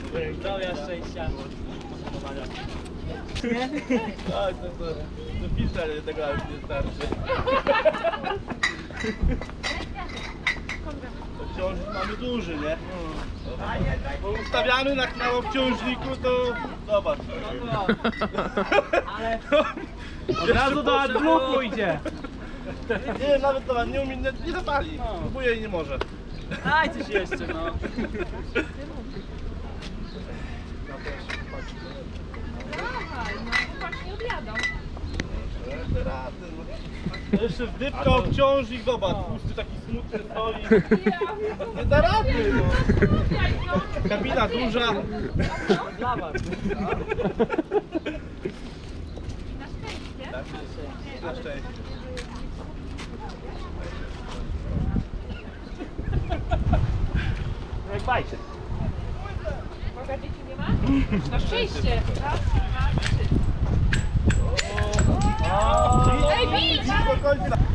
Zdrowia, szczęścia. Nie? Tak, to pisarz tego już nie starczy. Obciążnik mamy duży, nie? Bo ustawiamy na obciążniku, to zobacz. Ale od razu do AdBlue idzie. Nie, nawet to nie umie, nie zapali. Próbuje i nie może. Daj coś jeszcze, no. Dawaj, no właśnie odjadą. To jeszcze wdypka obciążnik, zobacz, pusty taki smutny stoi. Nie da rady, no. Kabina duża. Dla was. Na szczęście. Jak bajcie. Boga dzieci nie ma? Na szczęście. Raz, dwa, trzy. Ej, bić! Do końca.